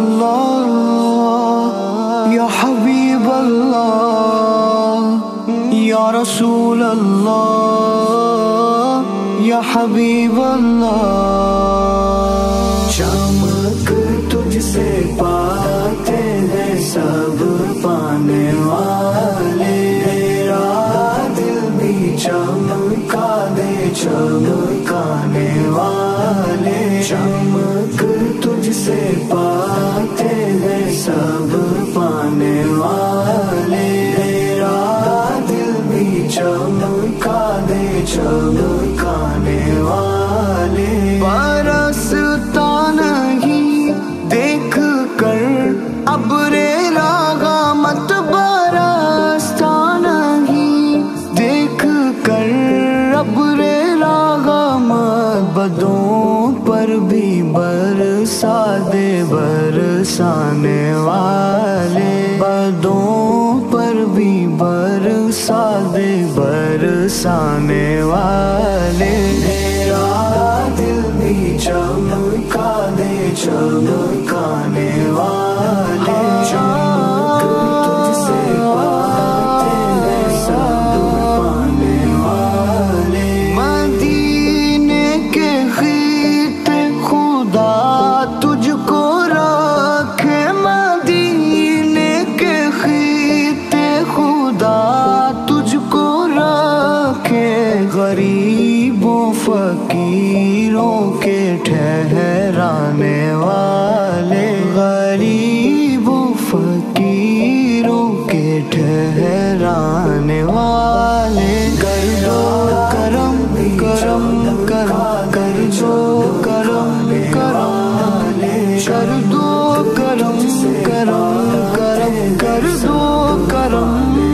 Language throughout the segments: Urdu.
اللہ یا حبیب اللہ یا رسول اللہ یا حبیب اللہ۔ چمک تجھ سے پاتے ہیں سب پانے والے، میرا دل بھی چمکا دے چمکانے والے۔ چمک تجھ سے پاتے ہیں سب پانے والے، میرا دل بھی چمکا دے چمکانے والے۔ برستا نہیں دیکھ کر ابر راغمت، برستا نہیں دیکھ کر ابر راغمت، بدوں پر بھی برسا دے برسانے والے، بدوں پر بھی برسا دے برسانے والے۔ میرا دل بھی چمکا دے چمکانے والے۔ چمک تجھ سے پاتے ہیں سب پانے والے، مدینے کے خط خدا تجھ کو رکھے، مدینے کے خط خدا تجھ کو رکھے، غریبوں فقیروں کے ٹھہرانے والے، غریبوں فقیروں کے ٹھہرانے والے۔ کر دو کرم کرم کرم کر دو کرم کرم، کر دو کرم کرم کرم کر دو کرم۔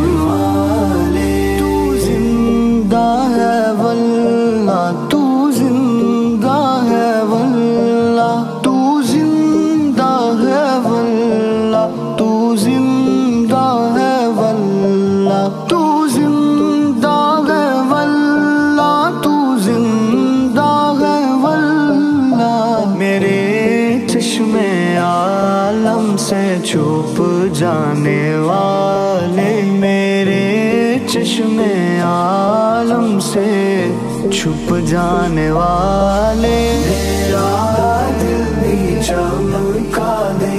تو زندہ ہے واللہ، تو زندہ ہے واللہ، تو زندہ ہے واللہ، تو زندہ ہے واللہ، تو زندہ ہے واللہ، تو زندہ ہے واللہ۔ میرے چشم عالم سے چھپ جانے والے، میرے چشم عالم سے چھپ جانے والے، میرا دل بھی چمکا دے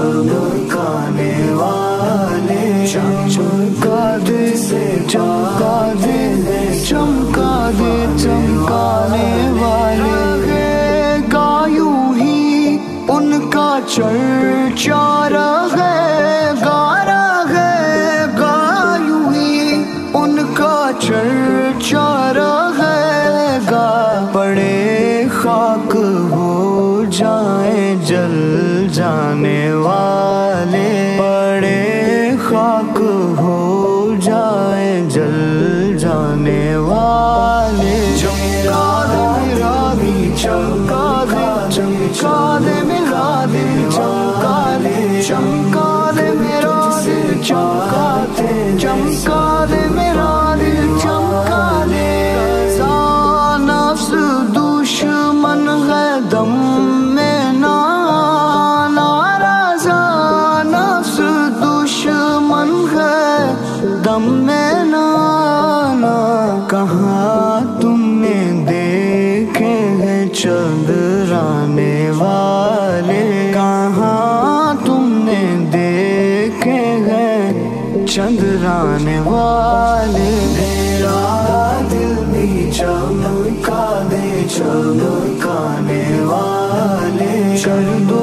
چمکانے والے۔ چمکا دے سے چمکا دے چمکا دے چمکانے والے۔ گا یوں ہی ان کا چرچا رہے گا، رہے گا یوں ہی ان کا چرچا رہے گا، پڑے خاک ہو جائیں جل جانے والے، پڑے خاک ہو جائیں جل جانے والے۔ چمکا دے میرا بھی چمکا دے چمکا دے میرا دل چمکا دے، چمکا دے میرا دل چمکا دے، چمکا دے میرا دل چمکا دے۔ رضا نفس دشمن ہے دم میں نہ آنا، رضا نفس دشمن ہے دم میں نہ آنا۔ کہاں تم نے دیکھے ہیں چندرانے والے، کہاں تم نے دیکھے ہیں چندرانے والے۔ میرا دل بھی چمکا دے چمکانے والے، کر دو